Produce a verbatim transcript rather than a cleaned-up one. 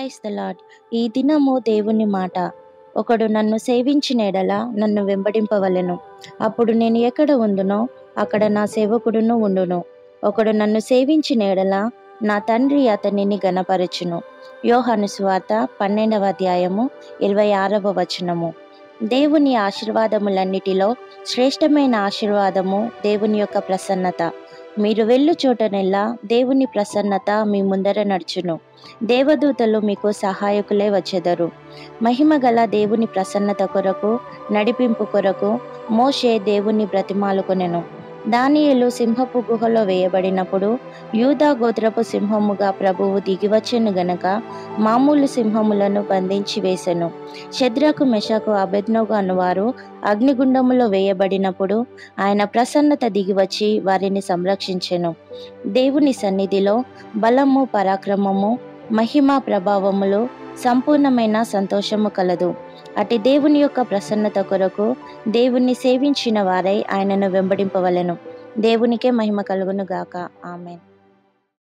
Praise the lord. ఈ దినము దేవుని మాట. ఒకడు నన్ను సేవించిన ఎడల నన్ను వెంబడింపవలెను. అప్పుడు నేను ఎక్కడ ఉండునో అక్కడ నా సేవకుడును ఉండును. ఒకడు నన్ను సేవించిన ఎడల నా తండ్రి అతనిని గణపరచును. యోహాను సువార్త పన్నెండవ అధ్యాయము ఇరవై ఆరవ వచనము. దేవుని ఆశీర్వాదములన్నిటిలో శ్రేష్టమైన ఆశీర్వాదము దేవుని యొక్క ప్రసన్నత. మీరు వెళ్ళు చోటనెల్లా దేవుని ప్రసన్నత మీ ముందర నడుచును. దేవదూతలు మీకు సహాయకులే వచ్చెదరు. మహిమ గల దేవుని ప్రసన్నత కొరకు నడిపింపు కొరకు మోషే దేవుని బ్రతిమాలుకొనెను. దానియేలు సింహపు గుహలో వేయబడినప్పుడు యూదా గోత్రపు సింహముగా ప్రభువు దిగివచ్చెను గనక మామూలు సింహములను బంధించి వేసెను. షద్రకు మెషకు అబేద్నెగో అనువారు అగ్నిగుండములో వేయబడినప్పుడు ఆయన ప్రసన్నత దిగివచ్చి వారిని సంరక్షించెను. దేవుని సన్నిధిలో బలము, పరాక్రమము, మహిమ, ప్రభావములు, సంపూర్ణమైన సంతోషము కలదు. అటు దేవుని యొక్క ప్రసన్నత కొరకు దేవుణ్ణి సేవించిన వారై ఆయనను వెంబడింపవలెను. దేవునికే మహిమ కలుగును గాక. ఆమేన్.